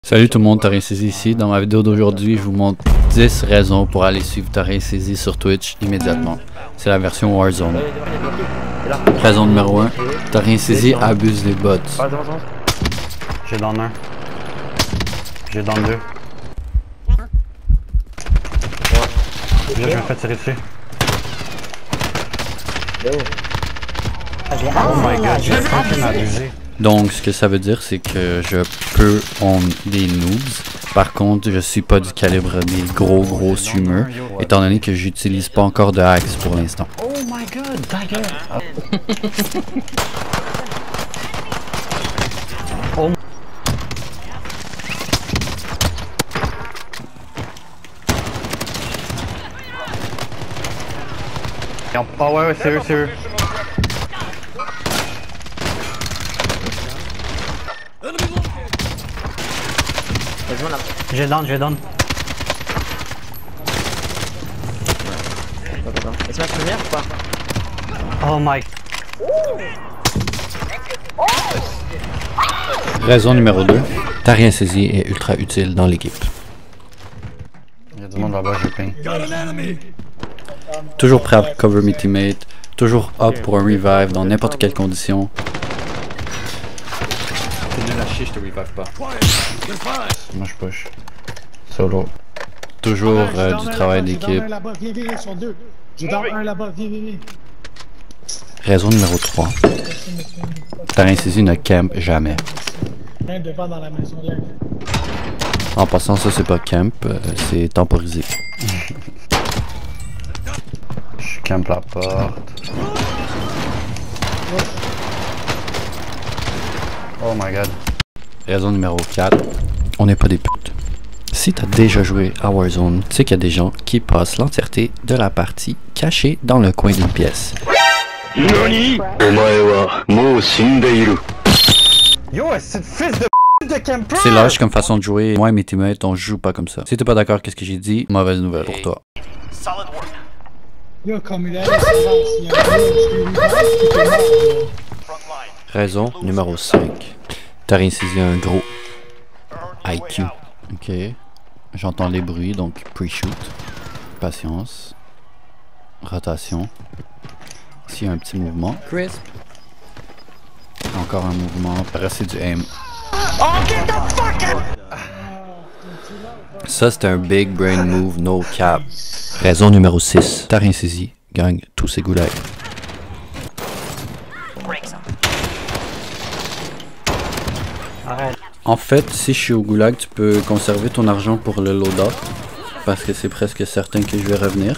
Salut tout le monde, T'as saisi ici. Dans ma vidéo d'aujourd'hui, je vous montre 10 raisons pour aller suivre T'as saisi sur Twitch immédiatement. C'est la version Warzone. Raison numéro 1, T'as saisi abuse les bots. J'ai dans un. J'ai dans deux. Là, je me fais tirer dessus. Oh my god, j'ai fucking abusé. Donc, ce que ça veut dire, c'est que je peux on des noobs. Par contre, je suis pas du calibre des gros streamers, étant donné que j'utilise pas encore de hacks pour l'instant. Oh my god, dagger. Oh. Oh ouais, sérieux. J'ai down. Est-ce ma première ou pas? Oh my. Raison numéro 2, T'as rien saisi est ultra utile dans l'équipe. Il y a du monde là-bas, j'ai ping. Toujours prêt à cover mes teammates, toujours up pour un revive dans n'importe quelle condition. T'es nul à chier, je te revive pas. Moi je push. Solo. Toujours du travail d'équipe. Raison numéro 3. T'as rien saisi ne camp jamais. En passant, ça c'est pas camp, c'est temporisé. Je campe la porte. Oh my god. Raison numéro 4. On n'est pas des putes. Si t'as déjà joué à Warzone, tu sais qu'il y a des gens qui passent l'entièreté de la partie cachée dans le coin d'une pièce. Yo, c'est fils de camper! C'est lâche comme façon de jouer. Moi et mes teammates, on joue pas comme ça. Si t'es pas d'accord avec ce que j'ai dit, mauvaise nouvelle pour toi. Raison numéro 5. T'as rien saisi un gros IQ. Ok. J'entends les bruits, donc pre-shoot. Patience. Rotation. Ici, un petit mouvement. Crisp. Encore un mouvement. Après, c'est du aim. Ça, c'est un big brain move, no cap. Raison numéro 6. T'as rien saisi. Gagne tous ces goulags. Arrête. En fait, si je suis au goulag, tu peux conserver ton argent pour le loadout. Parce que c'est presque certain que je vais revenir.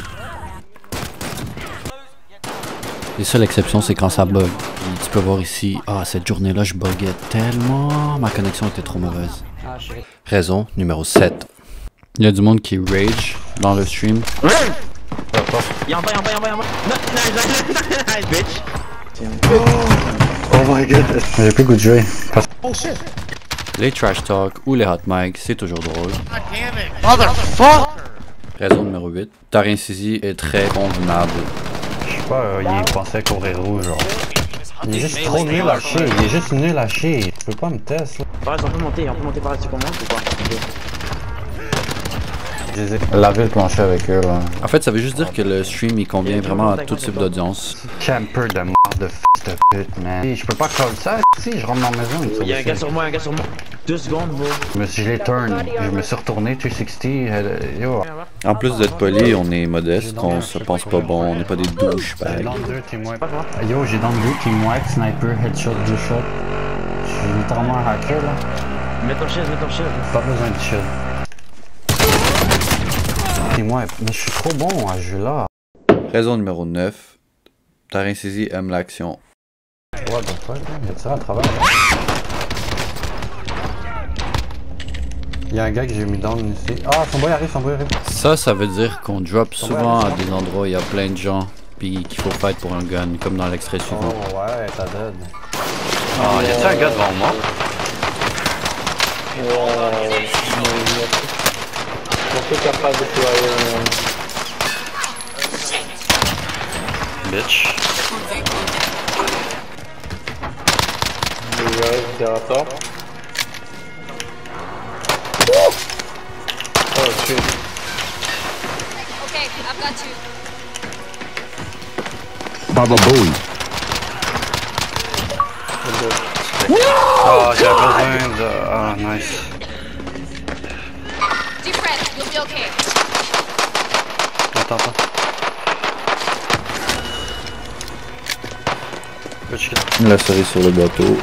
Les seules exceptions, c'est quand ça bug. Et tu peux voir ici, cette journée-là, je buguais tellement. Ma connexion était trop mauvaise. Raison numéro 7. Il y a du monde qui rage dans le stream. Y'a en bas. Nice, bitch. Oh my god. J'ai plus le goût de jouer. Les trash talk ou les hot mic, c'est toujours drôle. Motherfucker! Raison numéro 8. T'as rien saisi est très convenable. Je sais pas, il pensait courir rouge, genre. Il est juste trop nul à chier. Tu peux pas me tester, là. Pareil, on peut monter par là-dessus qu'on monte ou pas? Je les ai lavé le plancher avec eux, là. En fait, ça veut juste dire que le stream il convient vraiment à tout type d'audience. Camper de merde de fils de pute, man. Je peux pas coller ça, si je rentre dans la maison. Y'a un gars sur moi. 2 secondes, bro. Je l'ai turn, je me suis retourné 360, yo. En plus d'être poli, on est modeste, on se pense pas bon, on n'est pas des douchebags. Yo, j'ai dans le deux team wipe, sniper, headshot, 2 shots. Je suis littéralement un hacker, là. Mets ton shield. Pas besoin de shield. Team wipe, mais je suis trop bon à ce jeu-là. Raison numéro 9. T'as rien saisi, aime l'action. What the fuck, man? Y'a ça à travers, là? Y'a un gars que j'ai mis down ici. Ah, son boy arrive. Ça veut dire qu'on drop souvent à des endroits où il y a plein de gens, puis qu'il faut fight pour un gun, comme dans l'extrait suivant. Oh ouais, t'as dead. Ah, y'a-t-il un gars devant moi? On est capable de déployer Bitch. un... Okay, I've got you. Baba Bowie. Oh, j'ai besoin de... Ah, nice. Deep breath, you'll be okay. Attends. La cerise sur le gâteau.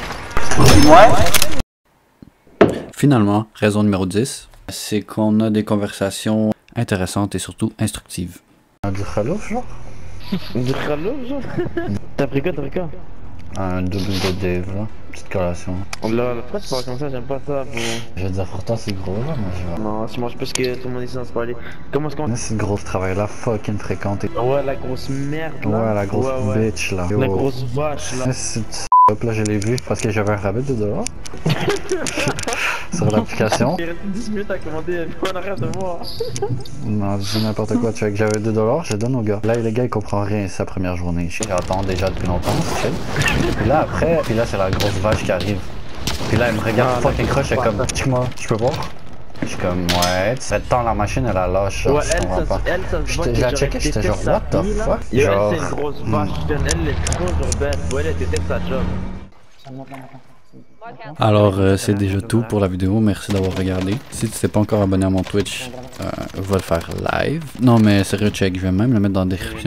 Finalement, raison numéro 10, c'est qu'on a des conversations intéressantes et surtout instructives. Du khalouf, genre? Du khalouf, genre? T'as pris quoi? Un double de Dave, là. Petite collation. Là, pourquoi tu parles comme ça? J'aime pas ça, bro. Je veux dire, pourtant c'est gros, là, mais je vais... Non, tu manges plus que tout le monde ici dans ce parler. Comment est-ce qu'on... Mais c'est gros travail-là, fucking fréquenté. Ouais, la grosse merde, là. Ouais, la grosse Ouais. bitch, là. La grosse vache, là. C'est hop, là, je l'ai vu parce que j'avais un rabais de $2 sur l'application. Il reste 10 minutes à commander, on arrête de voir. Non, je dis n'importe quoi, tu vois que j'avais $2, je donne au gars. Là, le gars, il comprend rien, c'est sa première journée. J'attends déjà depuis longtemps, c'est chill. Puis là, après, c'est la grosse vache qui arrive. Puis là, elle me regarde fucking croche, elle est comme, check-moi, je peux voir? Je suis comme, ouais, tu temps la machine, elle a lâche, genre, Ouais, je comprends pas. J'ai la checké, j'étais genre, what the fuck? Yo, Genre, elle, c'est une grosse vache, elle est trop urbaine. Ouais, elle déteste sa job. Alors, c'est déjà tout pour la vidéo. Merci d'avoir regardé. Si tu t'es pas encore abonné à mon Twitch, va le faire live. Non, mais sérieux, check. Je vais même le mettre dans la description.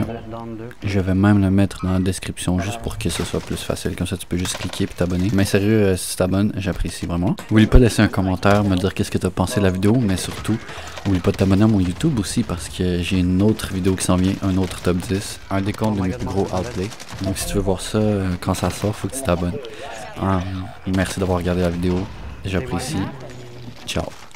Juste pour que ce soit plus facile. Comme ça, tu peux juste cliquer et t'abonner. Mais sérieux, si tu t'abonnes, j'apprécie vraiment. N'oublie pas de laisser un commentaire, me dire qu'est-ce que tu as pensé de la vidéo. Mais surtout, n'oublie pas de t'abonner à mon YouTube aussi parce que j'ai une autre vidéo qui s'en vient, un autre top 10, un décompte de mes plus gros outplays. Donc, si tu veux voir ça quand ça sort, faut que tu t'abonnes. Merci d'avoir regardé la vidéo, j'apprécie. Ciao.